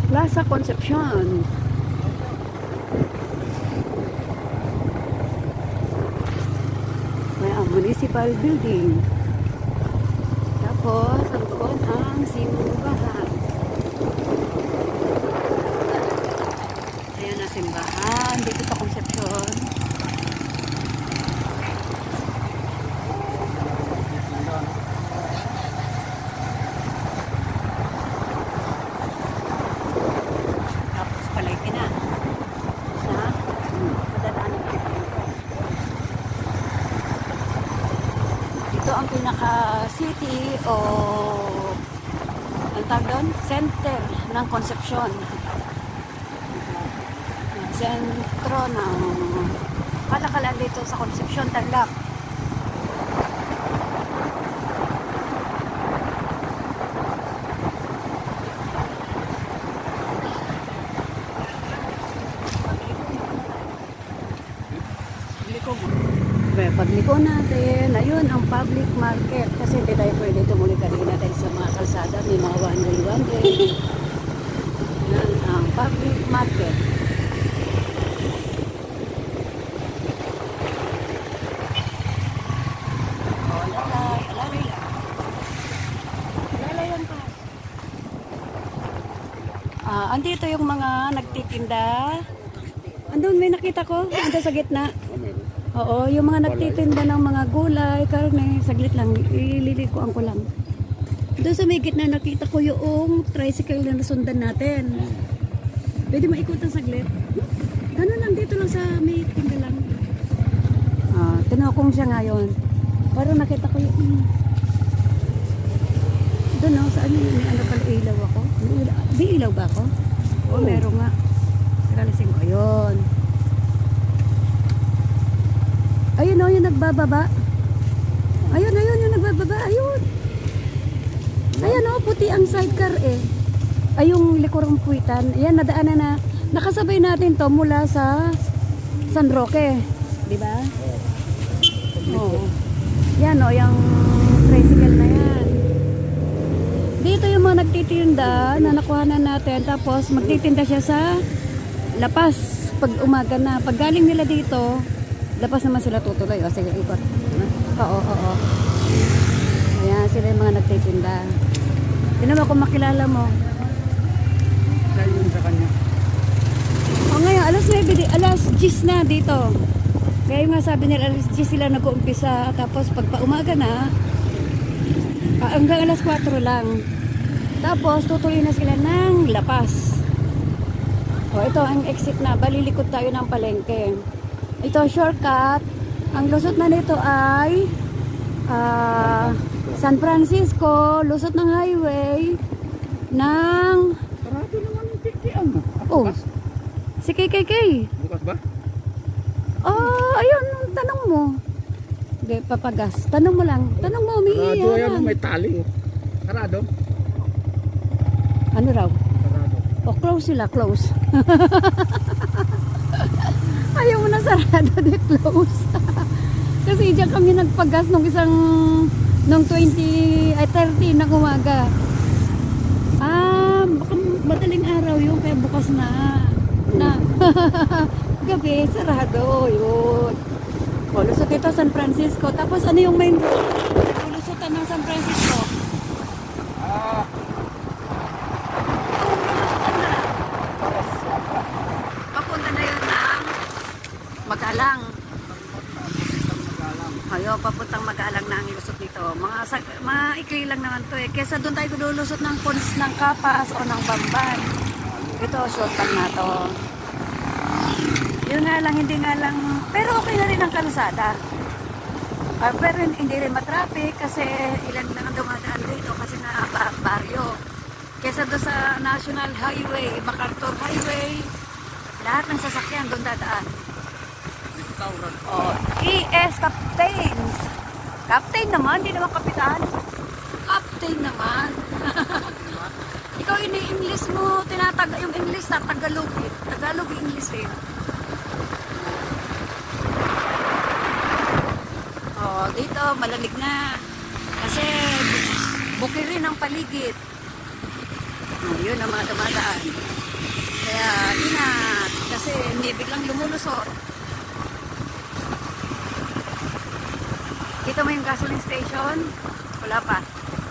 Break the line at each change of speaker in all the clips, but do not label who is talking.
Plaza Concepcion. May ang municipal building. Tapos, ang doon ang simbahan. Ayan na simbahan. Dito sa Concepcion. Tapos palengke na. Sa madadaanan ko dito. Ito ang pinaka-city o ang tawag doon? Center ng Concepcion. Sentro ng kalakalan dito sa Concepcion, Tarlac. Pagliko natin, ayun ang public market kasi hindi tayo pwede tumuli kanina dahil sa mga kalsada may mga one-way. Yan ang public market. Alalay lang. Alalayan pa. Andito yung mga nagtitinda. Andun may nakita ko, andun sa gitna. Oo, yung mga nagtitinda ng mga gulay, karne, saglit lang, ililikuan ko lang. Doon sa may gitna nakita ko yung tricycle na nasundan natin. Pwede maikutan saglit? Ganun lang, dito lang sa may tinda lang. Tinakong siya ngayon. Parang nakita ko yung... Doon no, saan yun? May ano pala ilaw ako? Di ilaw ba ako? Oo, meron nga. Kalisin ko, yun. Ayun o, yung nagbababa. Ayun, yung nagbababa. Ayun. Ayun o, puti ang sidecar eh. Ay, yung likurang puwitan. Ayan, nadaanan na. Nakasabay natin to mula sa San Roque. Diba? Oo. Yan o, yung tricycle na yan. Dito yung mga nagtitinda na nakuhanan natin. Tapos, magtitinda siya sa Lapas. Pag umaga na. Pag galing nila dito... Lapas naman sila tutuloy. O, sige, ikot. Oo. Ayan, sila yung mga nagtitinda. Tinan mo kung makilala mo.
Dahil yun sa kanya.
O, ngayon, alas 10 na dito. Kaya yung nga sabi nila, alas 10 sila nag-uumpisa. Tapos, pag paumaga na, hanggang alas 4 lang. Tapos, tutuloy na sila ng Lapas. O, ito ang exit na. Balilikod tayo ng palengke. Ito shortcut. Ang lusot na nito ay San Francisco, lusot ng highway ng
Sarado naman yung tikian.
oh, si KKK.
Bukas ba?
Ayun, tanong mo. Hindi, papagas. Tanong mo lang. Tanong mo, umiiyan.
Sarado yan, may tali. Sarado?
Ano raw?
Sarado.
Close sila, close. Ayaw mo na sarado, di close. Kasi diyan kami nagpagas nung 30 ng umaga. Baka madaling araw yun, kaya bukas na. Gabi, sarado, yun. Lusot ito, San Francisco. Tapos ano yung main lusutan ng San Francisco? Papunta na yun ng Magalang. Ayo, papuntang Magalang na ang ilusot nito. Maikli lang naman to eh. Kesa doon tayo lulusot ng Kapas o ng Bamban. Ito, shortcut na to. Yun nga lang, hindi nga lang. Pero okay na rin ang kalsada. Pero hindi rin matraffic kasi ilan lang ang dumadaan dito kasi na baryo. Kesa doon sa National Highway, MacArthur Highway, lahat ng sasakyan doon dadaan. ES Captains. Captain naman, hindi naman kapitan. Captain naman. Ikaw ini-English mo, yung English na Tagalog eh. Tagalog English eh. Dito malamig na. Kasi bukid rin ang paligid. Yun ang mga dumadaan. Kaya ingat kasi hindi biglang lumulusot. Kita mo yung gasoline station? Wala pa.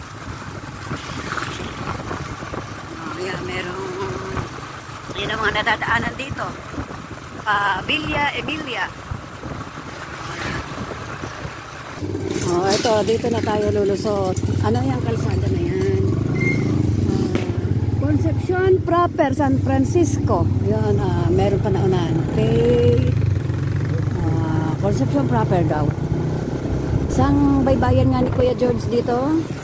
Yan, merong yun ang mga nadadaanan dito. Villa Emilia. Ito, dito na tayo lulusot. Ano yung kalsada na yan? Concepcion proper, San Francisco. Yun, meron pa naunan. Okay. Concepcion proper daw. Isang baybayan nga ni Kuya George dito.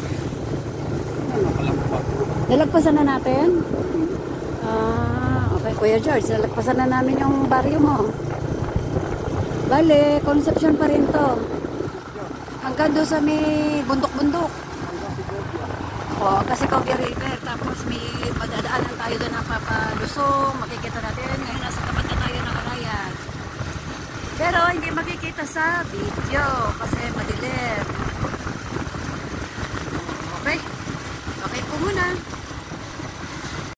Nalagpasan na natin? Okay, Kuya George, nalagpasan na namin yung baryo mo. Bale, Concepcion pa rin to. Hanggang doon sa may bundok-bundok. O, kasi Cobia River. Tapos may madadaanan tayo doon na papalusong. Makikita natin. Ngayon nasa tapat na tayo ng Alayan. Pero hindi makikita sa video kasi madilim. Okay. Okay po muna.